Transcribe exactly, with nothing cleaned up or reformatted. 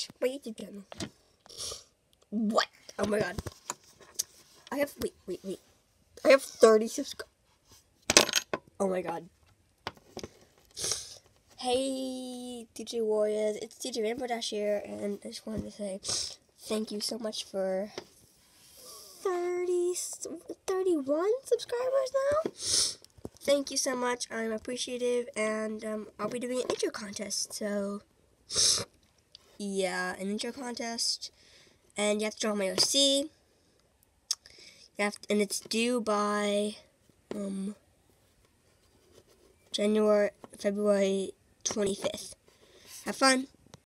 watch my YouTube channel. What? Oh my god. I have, wait, wait, wait. I have thirty subscribers. Oh my god. Hey, D J Warriors. It's D J Rainbow Dash here, and I just wanted to say thank you so much for thirty, thirty-one subscribers now. Thank you so much. I'm appreciative, and um, I'll be doing an intro contest. So, yeah, an intro contest, and you have to draw my O C. You have to, and it's due by um January, February twenty-fifth. Have fun.